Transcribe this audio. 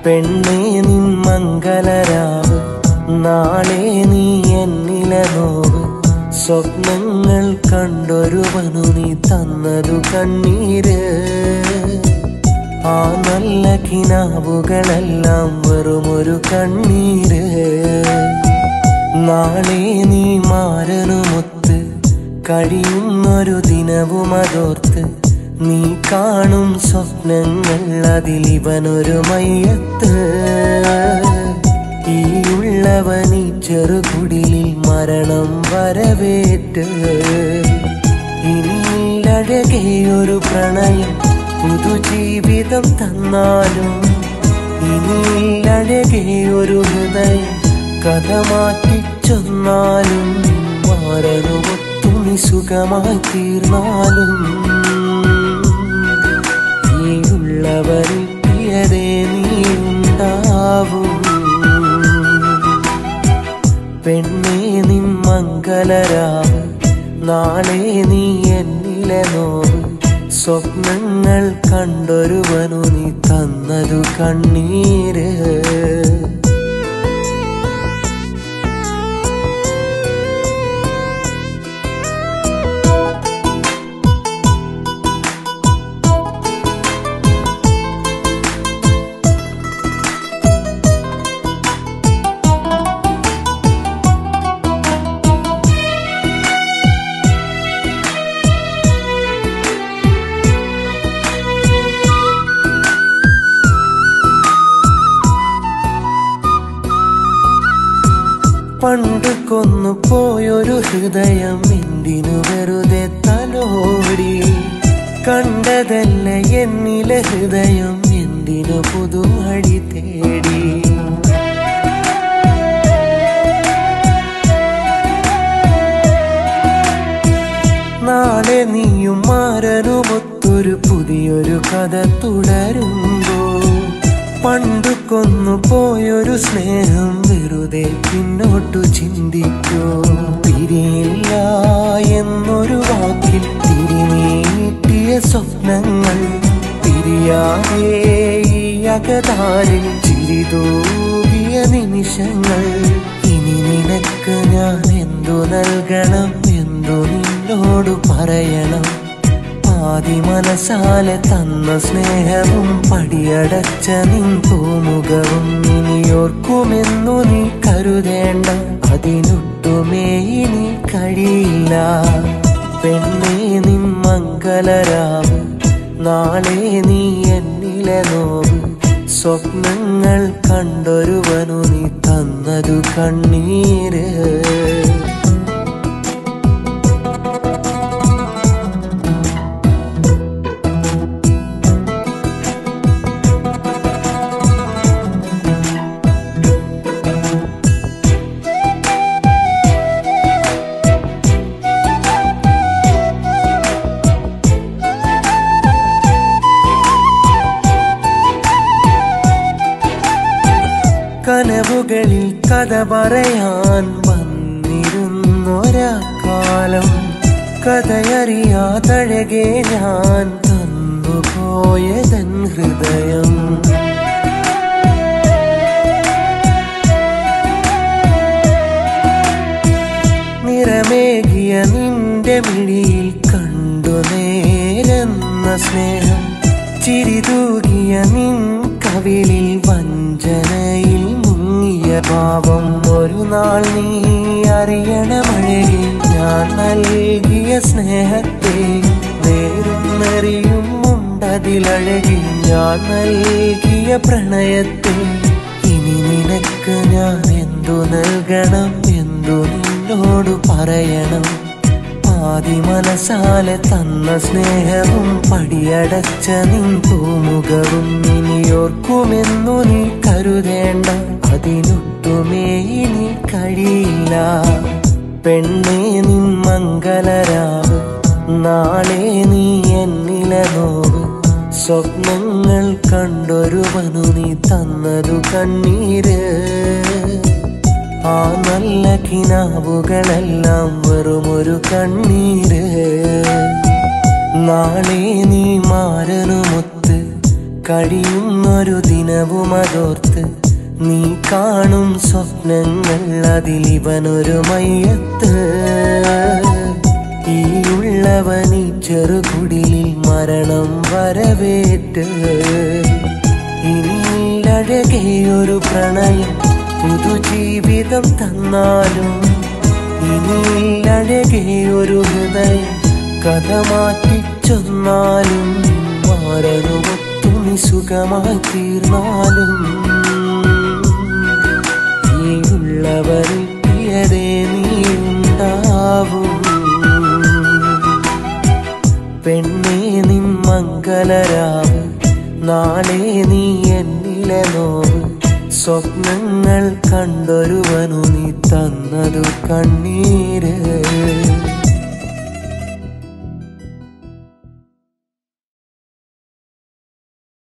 പെണ്ണേ നിൻ മംഗലരാവ് നാളെ നീ എന്നിലെ നോവ് സ്വപ്നങ്ങൾ കണ്ടൊരുവനു നീ തന്നതു കണ്ണീര് ആ നല്ല കിനാവുകളെല്ലാം വെറുമൊരു കണ്ണീര് നാളെ നീ മാരനുമൊത്ത് കഴിയുന്നൊരു ദിനവുമതോർത്ത് നീ കാണും സ്വപ്നങ്ങൾ അതിലിവനൊരു മയ്യത്ത് ഈ ഉള്ളവനീ ചെറുകുടിലിൽ മരണം വരവേറ്റ് ഇനിയില്ലഴകെയൊരു പ്രണയം പുതുജീവിതം തന്നാലും ഇനിയില്ലഴകെയൊരു ഹൃദയം കഥ മാറ്റിച്ചൊന്നാലും മാരനുമൊത്തു നീ സുഖമായി തീർന്നാലും നീയുള്ളവരിൽ പ്രിയതേ നീയുണ്ടാവും പെണ്ണേ നിൻ മംഗലരാവ് നാളെ നീ എന്നിലെ നോവ് സ്വപ്നങ്ങൾ കണ്ടൊരുവനു നീ തന്നതു കണ്ണീര് പണ്ട് കൊന്നു പോയൊരു ഹൃദയം എന്തിനു വെറുതെ തലോടി കണ്ടതല്ല എന്നിലെ ഹൃദയം എന്തിനു പുതുവഴി തേടി നാളെ നീയും മാരനുമൊത്തൊരു പുതിയൊരു കഥ തുടരുമ്പോ പണ്ടു കൊന്നു പോയൊരു സ്നേഹം വെറുതെ പിന്നോട്ടു ചിന്തിക്കോ പിരിയില്ല എന്നൊരു വാക്കിൽ തിരിനീട്ടിയ സ്വപ്നങ്ങൾ പിരിയാതെ ഈ അകതാരിൽ ചിരിതൂകിയ നിമിഷങ്ങൾ ഇനി നിനക്ക് ഞാൻ എന്തു നൽകണം എന്തു നിന്നോട് പറയണം ആദി മനസാലെ തന്ന സ്നേഹവും പടിയടച്ച നിൻ പൂമുഖവും ഇനിയോർക്കുമെന്നു നീ കരുതേണ്ട അതിനൊട്ടുമേ ഇനി കഴിയില്ല പെണ്ണേ നിൻ മംഗലരാവ് നാളെ നീ എന്നിലെ നോവ് സ്വപ്നങ്ങൾ കണ്ടൊരുവനു നീ തന്നതു കണ്ണീര് കനവുകളിൽ കഥ പറയാൻ വന്നിരുന്നൊരാ കാലം കഥയറിയാതഴകെ ഞാൻ തന്നുപോയതൻ ഹൃദയം നിറമേകിയ നിന്റെ മിഴിയിൽ കണ്ടു നേരെന്ന സ്നേഹം ചിരിതൂകിയ നിൻ കവിളിൽ വഞ്ചനയിൽ മുങ്ങിയ ഭാവം ഒരു നാൾ നീ അറിയണമഴകി ഞാൻ നൽകിയ സ്നേഹത്തെ നേരുന്നറിയും ഉണ്ടതിലഴകി ഞാൻ നൽകിയ പ്രണയത്തെ ഇനി നിനക്ക് ഞാൻ എന്തു നൽകണം എന്തു നിന്നോട് പറയണം ആദി മനസാലെ തന്ന സ്നേഹവും പടിയടച്ച നിൻ പൂമുഖവും ഇനിയോർക്കുമെന്നു നീ കരുതേണ്ട അതിനൊട്ടുമേ ഇനി കഴിയില്ല പെണ്ണേ നിൻ മംഗലരാവ് നാളെ നീ എന്നിലെ നോവ് സ്വപ്നങ്ങൾ കണ്ടൊരുവനു നീ തന്നതു കണ്ണീര് ആ നല്ല കിനാവുകളെല്ലാം വെറുമൊരു കണ്ണീര് നാളെ നീ മാരനുമൊത്ത് കഴിയുന്നൊരു ദിനവുമതോർത്ത് നീ കാണും സ്വപ്നങ്ങൾ അതിലിവനൊരു മയ്യത്ത്. ഈയുള്ളവനീ ചെറുകുടിലിൽ മരണം വരവേറ്റ്. ഇനിയില്ലഴകെയൊരു പ്രണയം പുതുജീവിതം തന്നാലും, ഇനിയില്ലഴകെയൊരു ഹൃദയം കഥ മാറ്റിച്ചൊന്നാലും, മാറനുമൊത്തു നീ സുഖമായി തീർന്നാലും, നീയുള്ളവരിൽ പ്രിയതേ നീയുണ്ടാവും. പെണ്ണേ നിൻ മംഗലരാവ്, നാളെ നീ എന്നിലെ നോവ്. സ്വപ്നങ്ങൾ കണ്ടൊരുവനു നീ തന്നതു കണ്ണീര്.